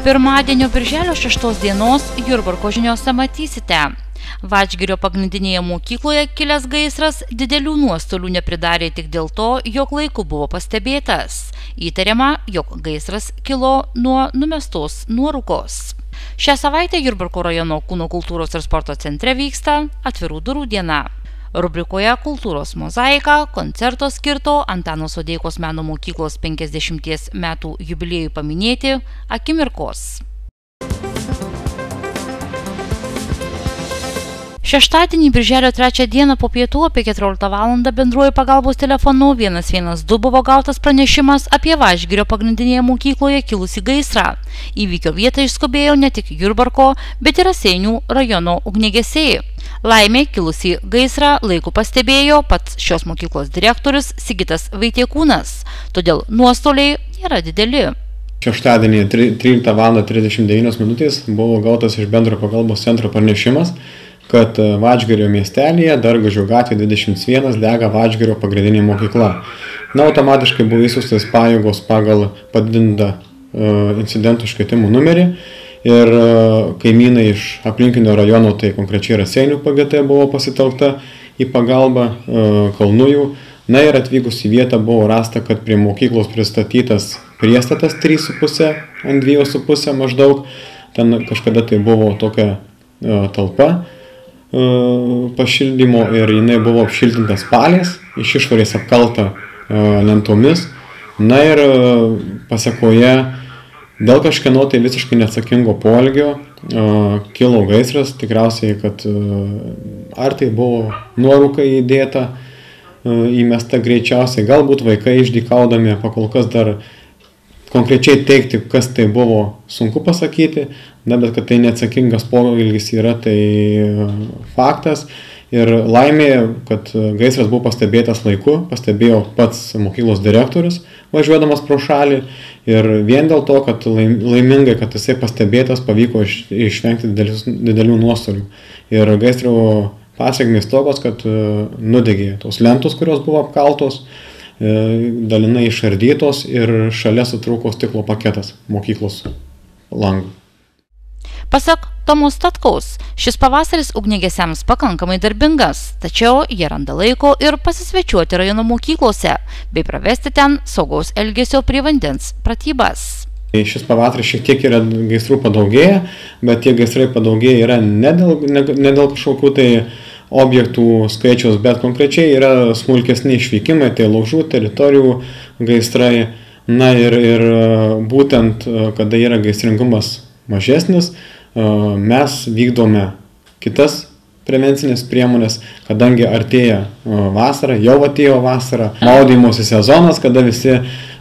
Pirmadienio birželio 6 dienos Jurbarko žiniose matysite. Vadžgirio pagrindinėje mokykloje kilęs gaisras didelių nuostolių nepridarė tik dėl to, jog laiku buvo pastebėtas. Įtariama, jog gaisras kilo nuo numestos nuorūkos. Šią savaitę Jurbarko rajono Kūno kultūros ir sporto centre vyksta atvirų durų diena. Rubrikoje Kultūros mozaika koncerto skirto Antano Sodeikos meno mokyklos 50 metų jubiliejui paminėti akimirkos. Šeštadienį birželio 3 dieną po pietų apie 14 val. Bendruoju pagalbos telefonu 112 buvo gautas pranešimas apie Vadžgirio pagrindinėje mokykloje kilusį gaisrą. Įvykio vietą išskubėjo ne tik Jurbarko, bet ir Raseinių rajono ugniagesiai. Laimė kilusį gaisrą laiku pastebėjo pats šios mokyklos direktorius Sigitas Vaitiekūnas, todėl nuostoliai nėra dideli. Šeštadienį 13 val. 39 minutės buvo gautas iš bendrojo pagalbos centro pranešimas, kad Vadžgirio miestelėje Dargažio gatvė 21 dega Vadžgirio pagrindinė mokykla. Automatiškai buvo įsiųstas pajėgos pagal padidintą incidentų iškvietimų numerį ir kaimynai iš aplinkinio rajono, tai konkrečiai Raseinių PGT buvo pasitelkta į pagalbą Kalnujų. Ir atvykus į vietą buvo rasta, kad prie mokyklos pristatytas priestatas 3,5 ant 2,5 maždaug. Ten kažkada tai buvo tokia talpa pašildymo ir jinai buvo apšiltinta spaliais, iš išorės apkalta lentomis. Ir pasekoje dėl kažkieno tai visiškai neatsakingo poelgio kilo gaisras, tikriausiai, kad ar tai buvo nuorūka įdėta, įmesta greičiausiai, galbūt vaikai išdykaudami, pakol kas dar konkrečiai teikti, kas tai buvo, sunku pasakyti, bet kad tai neatsakingas poelgis yra, tai faktas. Ir laimė, kad gaisras buvo pastebėtas laiku, pastebėjo pats mokyklos direktorius, važiuodamas pro šalį. Ir vien dėl to, kad laimingai, kad jisai pastebėtas, pavyko išvengti didelių nuostolių. Ir gaisro pasekmės tokios, kad nudegė tos lentos, kurios buvo apkaltos, dalinai išardytos ir šalia sutrūko stiklo paketas mokyklos langų. Pasak Tomo Statkaus, šis pavasaris ugniagesiams pakankamai darbingas, tačiau jie randa laiko ir pasisvečiuoti rajono mokyklose, bei pravesti ten saugaus elgesio prie vandens pratybas. Šis pavasaris šiek tiek yra gaisrų padaugėję, bet tie gaisrai padaugėję yra ne dėl kažkokių tai objektų skaičiaus, bet konkrečiai yra smulkesni išvykimai, tai laužų teritorijų gaisrai. Ir būtent, kada yra gaisringumas mažesnis, mes vykdome kitas prevencinės priemonės, kadangi artėja vasara, jau atėjo vasara, maudymosi sezonas, kada visi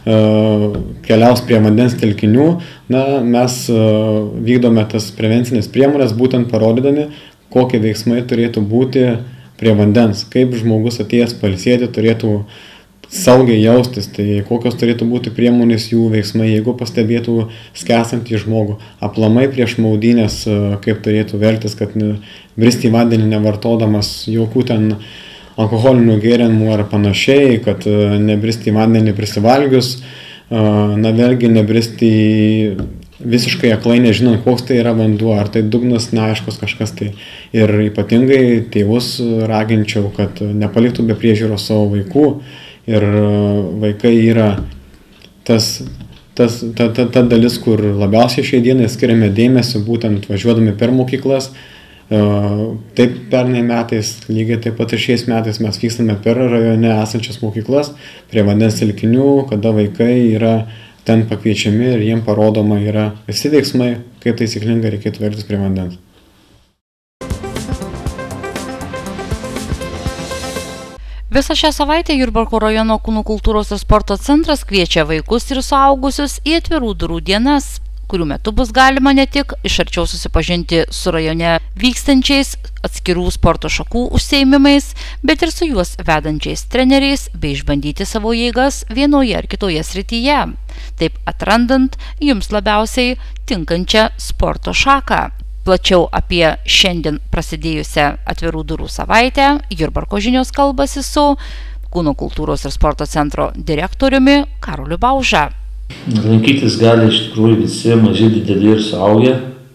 keliaus prie vandens telkinių, mes vykdome tas prevencinės priemonės, būtent parodydami, kokie veiksmai turėtų būti prie vandens, kaip žmogus atėjęs pailsėti turėtų saugiai jaustis, tai kokios turėtų būti priemonės jų veiksmai, jeigu pastebėtų skęstantį žmogų, aplamai prieš maudynės, kaip turėtų veltis, kad bristi į vandenį nevartodamas jokių ten alkoholinių gėrimų ar panašiai, kad nebristi į vandenį prisivalgius, vėlgi nebristi visiškai aklai nežinant, koks tai yra vanduo, ar tai dugnas neaiškus kažkas tai. Ir ypatingai tėvus raginčiau, kad nepaliktų be priežiūros savo vaikų. Ir vaikai yra ta dalis, kur labiausiai šiai dienai skiriame dėmesį, būtent važiuodami per mokyklas. Taip pernai metais, lygiai taip pat ir šiais metais mes vykstame per rajone esančias mokyklas, prie vandens telkinių, kada vaikai yra ten pakviečiami ir jiem parodoma yra visi veiksmai, kaip taisyklingai reikėtų elgtis prie vandens. Visą šią savaitę Jurbarko rajono Kūno kultūros ir sporto centras kviečia vaikus ir suaugusius į atvirų durų dienas, kurių metu bus galima ne tik iš arčiau susipažinti su rajone vykstančiais atskirų sporto šakų užsiėmimais, bet ir su juos vedančiais treneriais bei išbandyti savo jėgas vienoje ar kitoje srityje, taip atrandant jums labiausiai tinkančią sporto šaką. Plačiau apie šiandien prasidėjusią atvirų durų savaitę Jurbarko žinios kalbasi su Kūno kultūros ir sporto centro direktoriumi Karoliu Bauža. Lankytis gali iš tikrųjų visi, maži, dideli ir suaugę.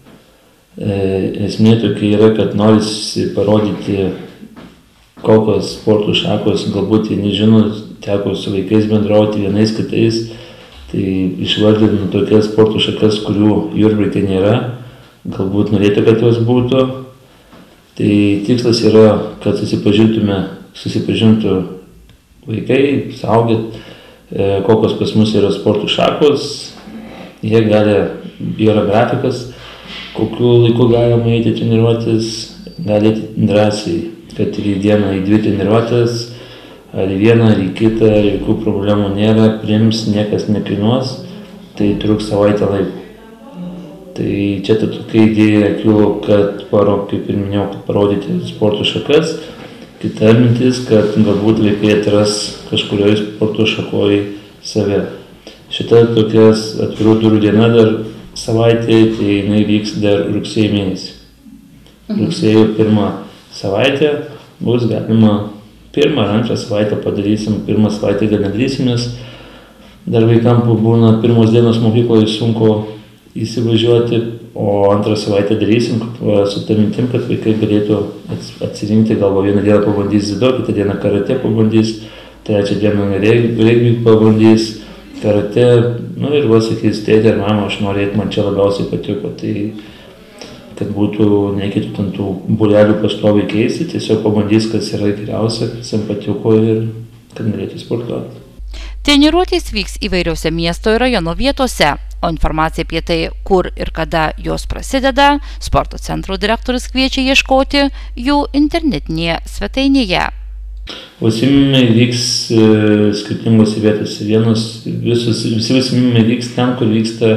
Esmė tokia yra, kad norisi parodyti, kokios sportų šakos, galbūt jie nežino, teko su vaikais bendrauti vienais kitais. Tai išvardinu tokias sportų šakas, kurių Jurbarke nėra, galbūt norėtų, kad jos būtų. Tai tikslas yra, kad susipažintų vaikai, suaugę, kokios pas mus yra sportų šakos. Jie yra grafikas, kokiu laiku galima eiti treniruotis, gali eiti drąsiai, kad ir į dieną, į 2 treniruotės, ar į vieną, ar į kitą, jokių problemų nėra, priims, niekas nekainuos, tai truks savaitę laiko. Tai čia tokia idėja kilo, kad, kaip ir minėjau, kad parodyti sporto šakas. Kita mintis, kad galbūt vaikai atras kažkurioje sporto šakoje save. Šita tokias atvirų durų diena dar savaitė, tai jinai vyks dar rugsėjo mėnesį. Rugsėjo 1 savaitę bus galima 1 ar 2 savaitę padarysim, 1 savaitę gal nedarysim, nes dar vaikam būna pirmos dienos mokykloje sunku įsivažiuoti, o 2 savaitę darysim su ta mintim, kad vaikai galėtų atsirinkti, galvo vieną dieną pabandys dziudo, kitą dieną karate pabandys, 3 dieną regbį pabandys, karate, ir sakys, tėtė ar mama, aš noriu eiti, man čia labiausiai patiko, tai kad būtų nereikėtų ten tų būrelių pastoviai keisti, tiesiog pabandys, kas yra geriausia, kas jam patiko ir kad norėtų sportuoti. Treniruotės vyks įvairiose miesto ir rajono vietose, o informacija apie tai, kur ir kada jos prasideda, sporto centro direktorius kviečia ieškoti jų internetinėje svetainėje. Užsiėmimai vyks skirtingose vietose. Visi užsiėmimai vyks ten, kur vyksta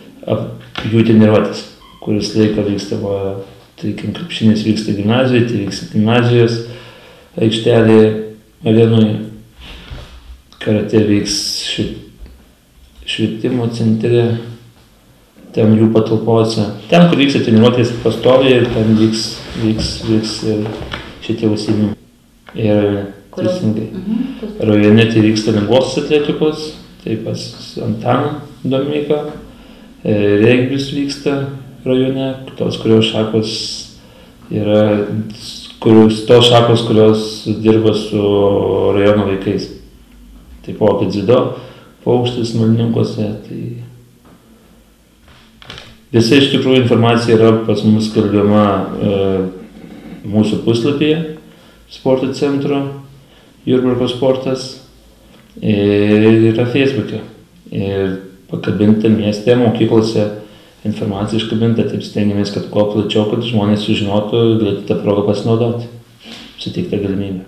jų treniruotės. Kuris laiką vyksta, krepšinis vyksta gimnazijoje, tai vyksta gimnazijos aikštelėje, arenoje, karate vyks švietimo centre, ten jų patalpose. Ten, kur vyksta treniruotės pastoviai, ten vyks ir šitie užsiėmimai. Ir teisingai. Rajone tai vyksta lengvosios atletikos, tai pas Antaną Domeiką, regbis vyksta rajone, tos šakos, kurios dirba su rajono vaikais. Taipogi dziudo, paukštis Maldininkuose. Tai visa iš tikrųjų informacija yra pas mus skelbiama mūsų puslapyje sporto centro Jurbarko sportas ir yra Facebook'e. Ir pakabinta mieste, mokyklose informacija iškabinta, taip stengiamės, kad kuo plačiau, kad žmonės sužinotų, galėtų tą progą pasinaudoti, suteiktą galimybę.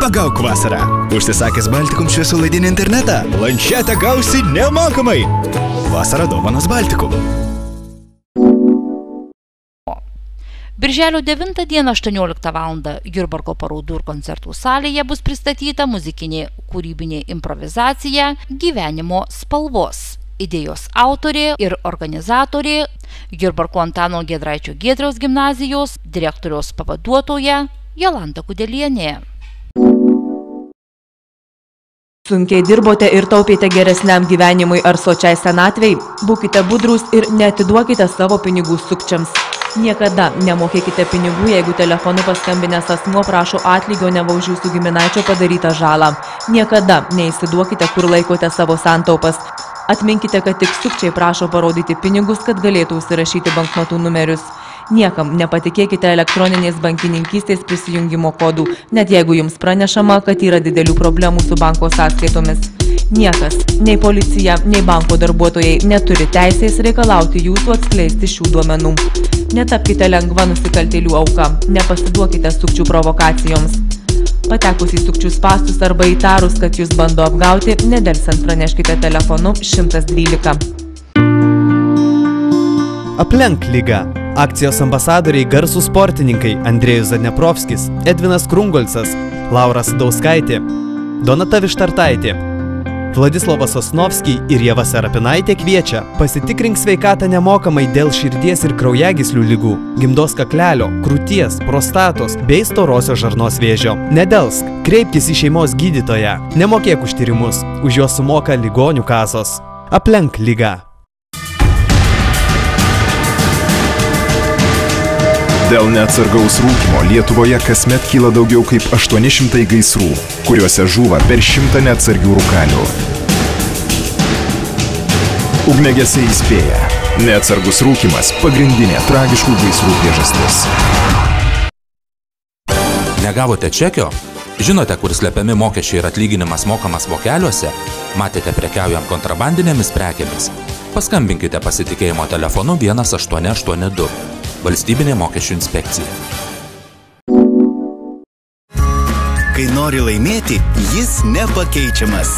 Pramagauk vasarą. Užsisakęs Baltikum šviesolaidinį internetą, planšetę gausi nemokamai. Vasara dovanos Baltikum. Birželio 9 dieną 18 val. Jurbarko parodų ir koncertų salėje bus pristatyta muzikinė kūrybinė improvizacija Gyvenimo spalvos. Idėjos autorė ir organizatorė Jurbarko Antano Giedraičio Giedriaus gimnazijos direktoriaus pavaduotoja Jolanta Kudelienė. Sunkiai dirbote ir taupėte geresniam gyvenimui ar sočiai senatvei? Būkite budrūs ir neatiduokite savo pinigų sukčiams. Niekada nemokėkite pinigų, jeigu telefonu paskambinęs asmuo prašo atlygio neva už jūsų giminaičio padarytą žalą. Niekada neįsiduokite, kur laikote savo santaupas. Atminkite, kad tik sukčiai prašo parodyti pinigus, kad galėtų užsirašyti banknotų numerius. Niekam nepatikėkite elektroninės bankininkystės prisijungimo kodų, net jeigu jums pranešama, kad yra didelių problemų su banko sąskaitomis. Niekas, nei policija, nei banko darbuotojai neturi teisės reikalauti jūsų atskleisti šių duomenų. Netapkite lengva nusikaltėlių auka, nepasiduokite sukčių provokacijoms. Patekus į sukčių spąstus arba įtarus, kad jūs bando apgauti, nedelsiant praneškite telefonu 112. Aplenk ligą. Akcijos ambasadoriai garsūs sportininkai Andrėjus Zadneprovskis, Edvinas Krungolcas, Laura Sadauskaitė, Donata Vištartaitė, Vladislavas Sosnovskiai ir Ieva Serapinaitė kviečia: pasitikrink sveikatą nemokamai dėl širdies ir kraujagyslių ligų, gimdos kaklelio, krūties, prostatos bei storosios žarnos vėžio. Nedelsk, kreipkis į šeimos gydytoją, nemokėk už tyrimus, už juos sumoka ligonių kasos. Aplenk ligą. Dėl neatsargaus rūkymo Lietuvoje kasmet kyla daugiau kaip 800 gaisrų, kuriuose žūva per 100 neatsargių rūkalių. Ugniagesiai įspėja, neatsargus rūkymas pagrindinė tragiškų gaisrų priežastis. Negavote čekio? Žinote, kur slepiami mokesčiai ir atlyginimas mokamas vokeliuose? Matėte prekiaujant kontrabandinėmis prekėmis? Paskambinkite pasitikėjimo telefonu 1882. Valstybinė mokesčių inspekcija. Kai nori laimėti, jis nepakeičiamas.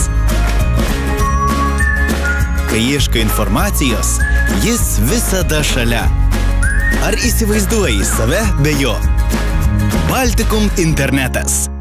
Kai ieškai informacijos, jis visada šalia. Ar įsivaizduoji save be jo? Baltikum internetas.